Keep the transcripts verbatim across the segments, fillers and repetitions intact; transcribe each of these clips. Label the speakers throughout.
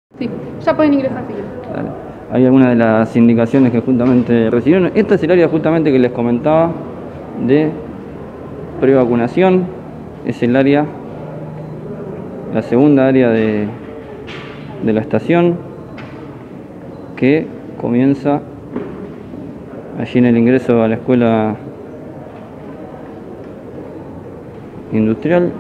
Speaker 1: Sí, ya pueden ingresar si quieren.
Speaker 2: Dale. Hay algunas de las indicaciones que justamente recibieron. Esta es el área justamente que les comentaba de prevacunación. Es el área, la segunda área de, de la estación, que comienza allí en el ingreso a la escuela industrial.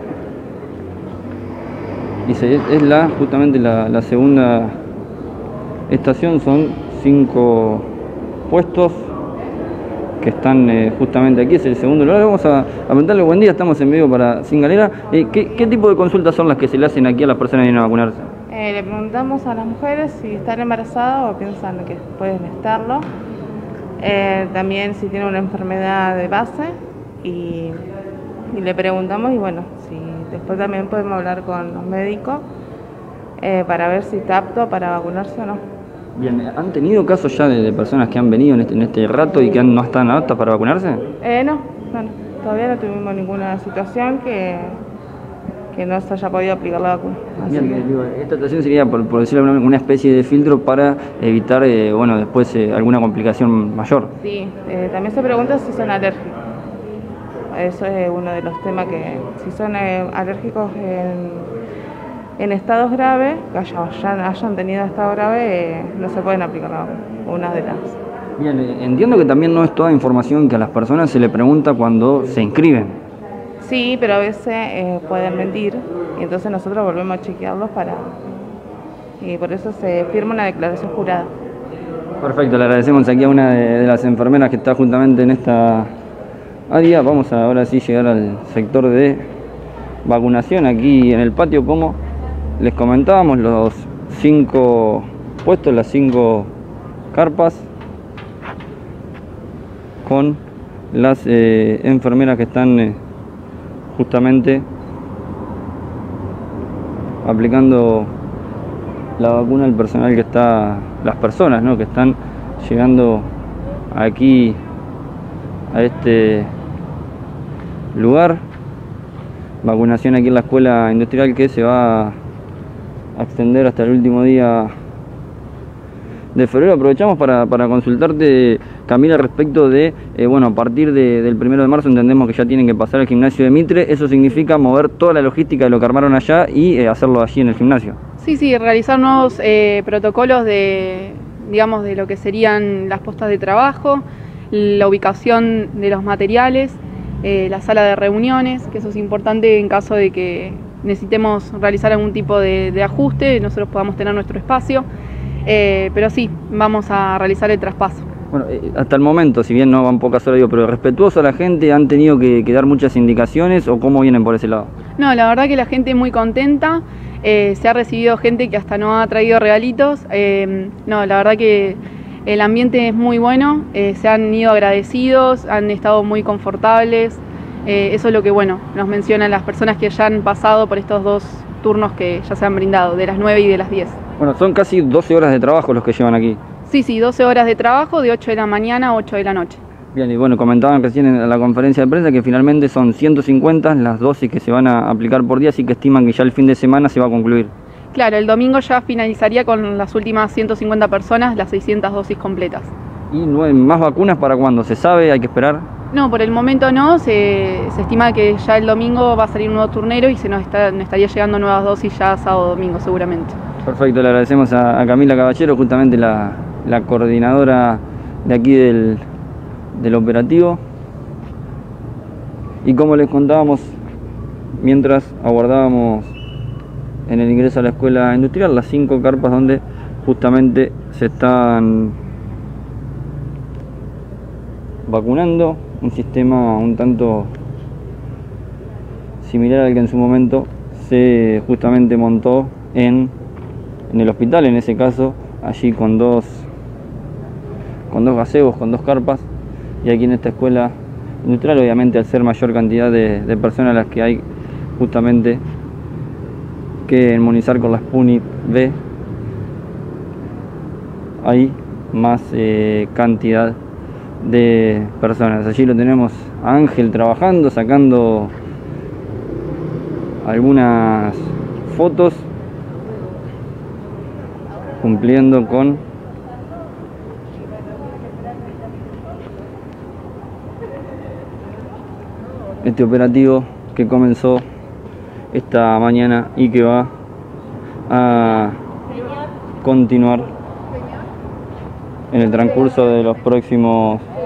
Speaker 2: Y se, es la justamente la, la segunda estación. Son cinco puestos que están eh, justamente aquí. Es el segundo lugar. Vamos a, a preguntarle buen día. Estamos en vivo para Sin Galera. Eh, ¿qué, ¿Qué tipo de consultas son las que se le hacen aquí a las personas que vienen a vacunarse?
Speaker 3: Eh, le preguntamos a las mujeres si están embarazadas o piensan que pueden estarlo. Eh, también si tienen una enfermedad de base y, y le preguntamos y bueno, si después también podemos hablar con los médicos eh, para ver si está apto para vacunarse o no.
Speaker 2: Bien, ¿han tenido casos ya de, de personas que han venido en este, en este rato y que han, no están aptas para vacunarse?
Speaker 3: Eh, no, no, no, todavía no tuvimos ninguna situación que, que no se haya podido aplicar la vacuna. Así
Speaker 2: Bien,
Speaker 3: que...
Speaker 2: digo, esta estación sería, por, por decirlo de alguna manera, una especie de filtro para evitar, eh, bueno, después eh, alguna complicación mayor.
Speaker 3: Sí, eh, también se pregunta si son alérgicos. Eso es uno de los temas que, si son eh, alérgicos en, en estados graves, que hayan, hayan tenido estado grave, eh, no se pueden aplicar la vacuna, una de las.
Speaker 2: Bien, eh, entiendo que también no es toda información que a las personas se le pregunta cuando se inscriben.
Speaker 3: Sí, pero a veces eh, pueden mentir y entonces nosotros volvemos a chequearlos para... y por eso se firma una declaración jurada.
Speaker 2: Perfecto, le agradecemos aquí a una de, de las enfermeras que está justamente en esta área. Vamos a ahora sí llegar al sector de vacunación aquí en el patio. Como les comentábamos, los cinco puestos, las cinco carpas con las eh, enfermeras que están eh, justamente aplicando la vacuna al personal que está, las personas, ¿no?, que están llegando aquí a este lugar. Vacunación aquí en la escuela industrial que se va a extender hasta el último día de febrero. Aprovechamos para, para consultarte, Camila, respecto de, eh, bueno, a partir de, del primero de marzo entendemos que ya tienen que pasar al gimnasio de Mitre. Eso significa mover toda la logística de lo que armaron allá y eh, hacerlo allí en el gimnasio.
Speaker 1: Sí, sí, realizar nuevos eh, protocolos de, digamos, de lo que serían las postas de trabajo, la ubicación de los materiales, eh, la sala de reuniones, que eso es importante en caso de que necesitemos realizar algún tipo de, de ajuste, nosotros podamos tener nuestro espacio. Eh, pero sí, vamos a realizar el traspaso.
Speaker 2: Bueno, eh, hasta el momento, si bien no van pocas horas, digo, pero respetuoso a la gente, ¿han tenido que, que dar muchas indicaciones o cómo vienen por ese lado?
Speaker 1: No, la verdad que la gente es muy contenta, eh, se ha recibido gente que hasta no ha traído regalitos, eh, no, la verdad que el ambiente es muy bueno, eh, se han ido agradecidos, han estado muy confortables, eh, eso es lo que, bueno, nos mencionan las personas que ya han pasado por estos dos turnos que ya se han brindado, de las nueve y de las diez.
Speaker 2: Bueno, son casi doce horas de trabajo los que llevan aquí.
Speaker 1: Sí, sí, doce horas de trabajo, de ocho de la mañana a ocho de la noche.
Speaker 2: Bien, y bueno, comentaban recién en la conferencia de prensa que finalmente son ciento cincuenta las dosis que se van a aplicar por día, así que estiman que ya el fin de semana se va a concluir.
Speaker 1: Claro, el domingo ya finalizaría con las últimas ciento cincuenta personas, las seiscientas dosis completas.
Speaker 2: ¿Y no hay más vacunas para cuándo? ¿Se sabe? ¿Hay que esperar?
Speaker 1: No, por el momento no, se, se estima que ya el domingo va a salir un nuevo turnero y se nos, está, nos estaría llegando nuevas dosis ya sábado domingo seguramente.
Speaker 2: Perfecto, le agradecemos a, a Camila Caballero, justamente la, la coordinadora de aquí del, del operativo. Y como les contábamos, mientras aguardábamos en el ingreso a la escuela industrial, las cinco carpas donde justamente se están vacunando, un sistema un tanto similar al que en su momento se justamente montó en, en el hospital, en ese caso, allí con dos, con dos gazebos, con dos carpas, y aquí en esta escuela industrial, obviamente al ser mayor cantidad de, de personas las que hay justamente que inmunizar con la Sputnik V, hay más eh, cantidad de personas. Allí lo tenemos a Ángel trabajando, sacando algunas fotos cumpliendo con este operativo que comenzó esta mañana y que va a continuar en el transcurso de los próximos